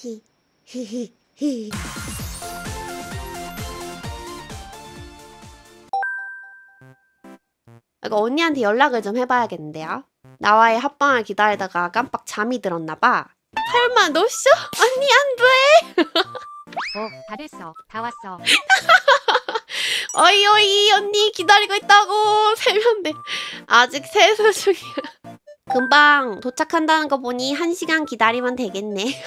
히히히히. 이거 언니한테 연락을 좀 해봐야겠는데요. 나와의 합방을 기다리다가 깜빡 잠이 들었나봐. 설마 노쇼? 언니 안 돼! 다 됐어. 다 왔어. 어이 언니 기다리고 있다고. 세면대 아직 세수 중이야. 금방 도착한다는 거 보니 1시간 기다리면 되겠네.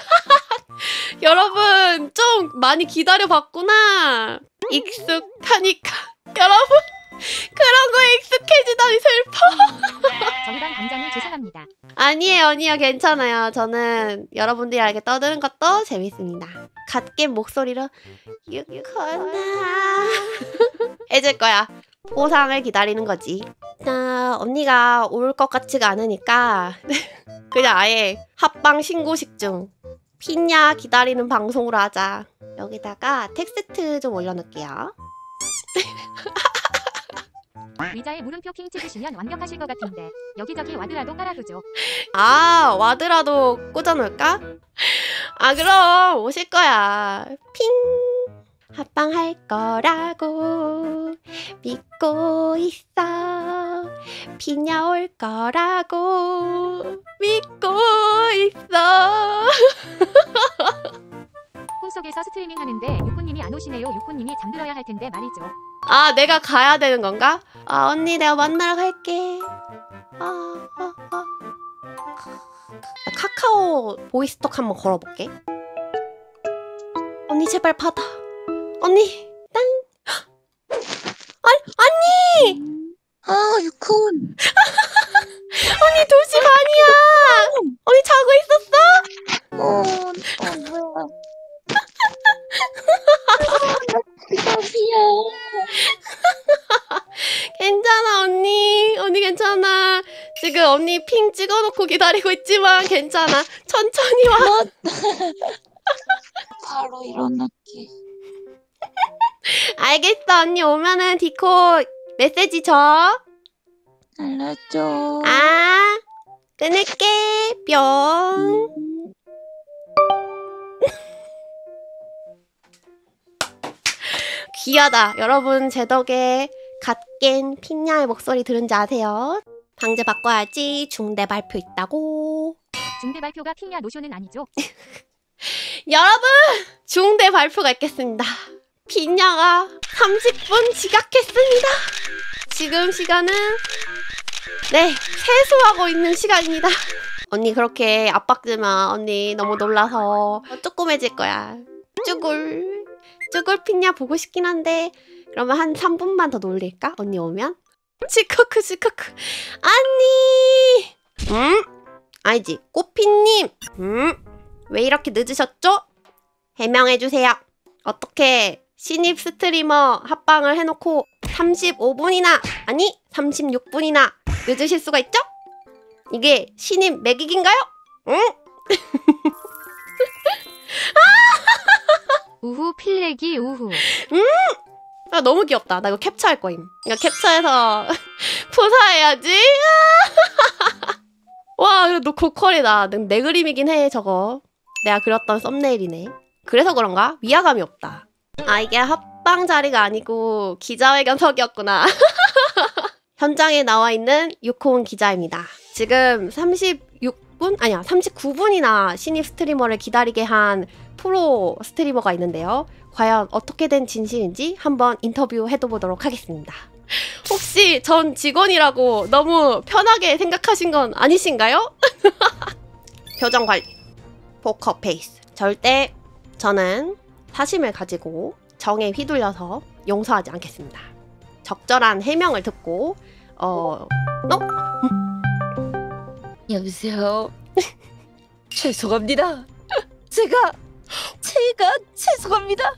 여러분 좀 많이 기다려봤구나. 익숙하니까. 여러분 그런 거에 익숙해지다니 슬퍼. 정의당 당장님 죄송합니다. 아니에요 괜찮아요. 저는 여러분들이 알게 떠드는 것도 재밌습니다. 갓겜 목소리로 유유거나 해줄 거야. 보상을 기다리는 거지. 언니가 올 것 같지가 않으니까 그냥 아예 합방 신고식 중 피냐 기다리는 방송으로 하자. 여기다가 텍스트 좀 올려놓을게요. 의자에 물음표 킹 찍으시면 완벽하실 것 같은데 여기저기 와드라도 깔아두죠. 아 와드라도 꽂아놓을까? 아 그럼 오실 거야. 핑 합방할 거라고 믿고 있어. 피냐 올 거라고 믿고 있어. 꿈속에서 스트리밍 하는데 유코님이 안 오시네요. 유코님이 잠들어야 할 텐데 말이죠. 아 내가 가야 되는 건가? 아 언니 내가 만나러 갈게. 카카오 보이스톡 한번 걸어볼게. 언니 제발 받아. 언니 딴. 언니 유콘. 언니 2시 반이야. 언니 자고 있었어? 뭐야. 기다려. 괜찮아 언니 괜찮아. 지금 언니 핑 찍어놓고 기다리고 있지만 괜찮아. 천천히 와. 바로 일어날게. 알겠어. 언니 오면은 디코 메시지 줘. 알려줘. 아 끊을게. 뿅. 귀하다. 여러분 제 덕에 갓깬 핑냐의 목소리 들은지 아세요? 방제 바꿔야지. 중대 발표 있다고. 중대 발표가 킹야 노쇼는 아니죠? 여러분 중대 발표가 있겠습니다. 핑냐가 30분 지각했습니다. 지금 시간은 네 세수하고 있는 시간입니다. 언니 그렇게 압박주면 언니 너무 놀라서 쪼꼬매질 거야. 쭈글 핑냐 보고 싶긴 한데 그러면 한 3분만 더 놀릴까? 언니 오면? 치커크 언니! 아니지 꼬피님! 왜 이렇게 늦으셨죠? 해명해주세요. 어떻게 신입 스트리머 합방을 해놓고 35분이나 아니 36분이나 늦으실 수가 있죠? 이게 신입 매기기인가요? 응? 우후 필레기 우후. 아, 너무 귀엽다. 나 이거 캡처할 거임. 이거 캡처해서 포사해야지. 와, 이거 너 고퀄이다. 내 그림이긴 해, 저거. 내가 그렸던 썸네일이네. 그래서 그런가? 위화감이 없다. 아, 이게 합방 자리가 아니고 기자회견석이었구나. 현장에 나와 있는 유코운 기자입니다. 지금 36분? 아니야, 39분이나 신입 스트리머를 기다리게 한 프로 스트리머가 있는데요. 과연 어떻게 된 진실인지 한번 인터뷰 해보도록 하겠습니다. 혹시 전 직원이라고 너무 편하게 생각하신 건 아니신가요? 표정 관리, 포커 페이스. 절대 저는 사심을 가지고 정에 휘둘려서 용서하지 않겠습니다. 적절한 해명을 듣고 여보세요. 죄송합니다. 제가 죄송합니다.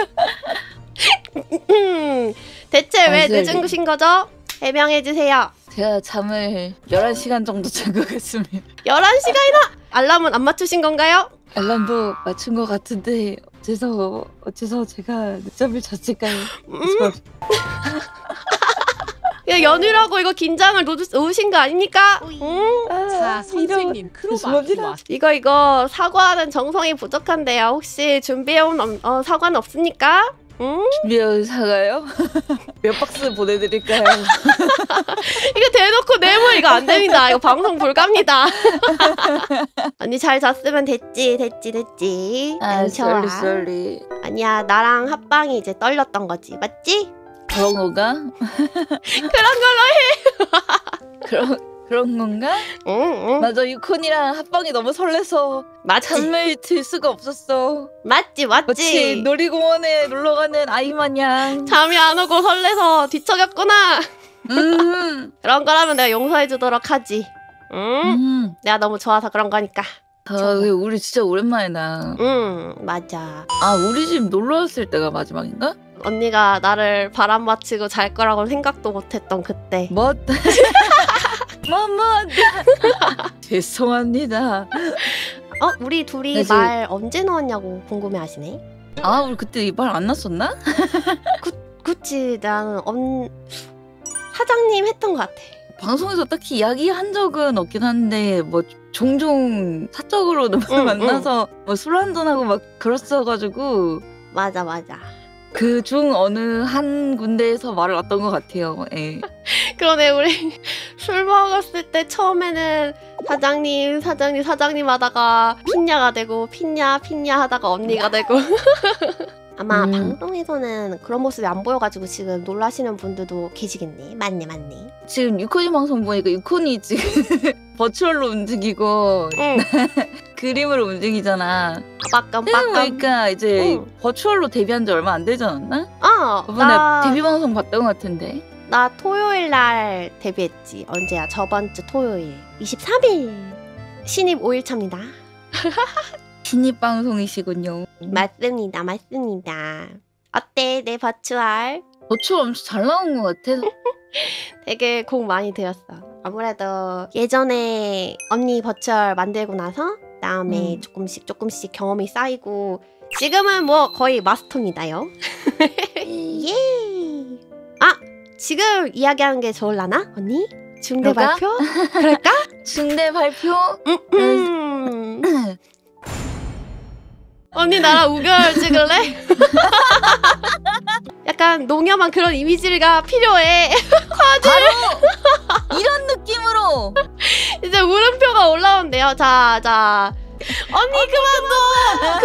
대체 왜 맞아요. 늦으신 거죠? 해명해주세요. 제가 잠을 11시간 정도 잔 것 같습니다. 11시간이나! 알람은 안 맞추신 건가요? 알람도 맞춘 것 같은데 어째서 제가 늦잠을 잤을까요? 야, 이거 연휴라고 이거 긴장을 놓으신 거 아닙니까? 응? 자, 선생님 크로마 왔. 이거 사과하는 정성이 부족한데요. 혹시 준비해온 사과는 없습니까? 응? 준비해온 사과요? 몇 박스 보내드릴까요? 이거 대놓고 내물 이거 안 됩니다. 이거 방송 불가입니다. 언니 잘 잤으면 됐지. 아, 좋아. 썰리. 아니야, 나랑 합방이 이제 떨렸던 거지, 맞지? 그런 건가? 그런 걸로 그런 건가? 응. 맞아, 유콘이랑 합방이 너무 설레서 맞지? 잠을 들 수가 없었어. 맞지? 마치 놀이공원에 놀러가는 아이 마냥. 잠이 안 오고 설레서 뒤척였구나. 그런 거라면 내가 용서해주도록 하지. 응? 내가 너무 좋아서 그런 거니까. 우리 진짜 오랜만이다. 맞아. 아, 우리 집 놀러 왔을 때가 마지막인가? 언니가 나를 바람 맞히고 잘 거라고 생각도 못했던 그때. 뭐? 죄송합니다. 우리 둘이 네, 말 언제 넣었냐고 궁금해하시네. 아, 우리 그때 말 안 났었나? 그치, 나는 사장님 했던 것 같아. 방송에서 딱히 이야기한 적은 없긴 한데 뭐 종종 사적으로 만나서 뭐 술 한잔하고 막 그랬어가지고. 맞아. 그 중 어느 한 군데에서 말을 놨던 것 같아요. 예. 그러네, 우리 술 먹었을 때 처음에는 사장님 하다가 핀냐가 되고 핀냐 하다가 언니가 되고. 아마 방송에서는 그런 모습이 안 보여가지고 지금 놀라시는 분들도 계시겠네. 맞네. 지금 유콘이 방송 보니까 유콘이 지금 버추얼로 움직이고 그림으로 움직이잖아. 빡깜. 그러니까 이제 버추얼로 데뷔한 지 얼마 안 되지 않았나? 이번에 데뷔 방송 봤던 것 같은데. 나 토요일 날 데뷔했지. 언제야? 저번 주 토요일 23일 신입 5일차입니다. 신입 방송이시군요. 맞습니다. 어때 내 버추얼? 버추얼 엄청 잘 나온 것 같아. 되게 공 많이 들였어. 아무래도 예전에 언니 버추얼 만들고 나서 그다음에 조금씩 경험이 쌓이고 지금은 뭐 거의 마스터입니다요. 예. 지금 이야기하는 게 좋을라나 언니? 중대 그럴까? 발표? 그럴까? 중대 발표? 언니 나랑 우결 찍을래? 약간 농염한 그런 이미지가 필요해. 바로 이런 느낌으로 이제 물음표가 올라온대요. 자. 언니 그만둬.